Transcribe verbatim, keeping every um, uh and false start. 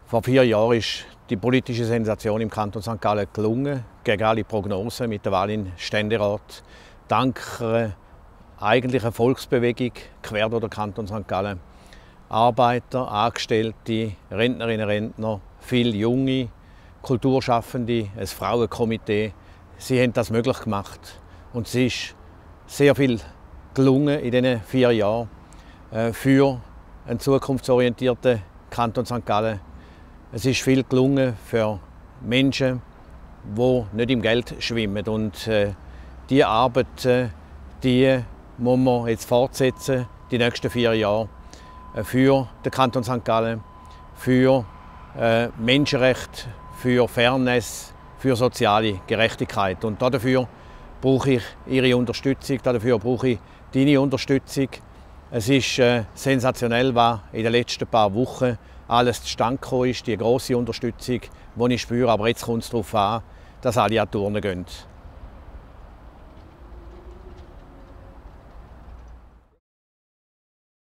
Vor vier Jahren ist die politische Sensation im Kanton Sankt Gallen gelungen, gegen alle Prognosen mit der Wahl in Ständerat. Dank einer eigentlichen Volksbewegung quer durch den Kanton Sankt Gallen. Arbeiter, Angestellte, Rentnerinnen und Rentner, viele junge Kulturschaffende, ein Frauenkomitee. Sie haben das möglich gemacht. Und es ist sehr viel gelungen in diesen vier Jahren für einen zukunftsorientierten Kanton Sankt Gallen. Es ist viel gelungen für Menschen, die nicht im Geld schwimmen. Und äh, diese Arbeit äh, die muss man jetzt fortsetzen, die nächsten vier Jahre, äh, für den Kanton Sankt Gallen, für äh, Menschenrechte, für Fairness, für soziale Gerechtigkeit. Und dafür brauche ich Ihre Unterstützung, dafür brauche ich deine Unterstützung. Es ist äh, sensationell, was in den letzten paar Wochen alles zustande gekommen ist, die grosse Unterstützung, die ich spüre. Aber jetzt kommt es darauf an, dass alle an die Turnen gehen.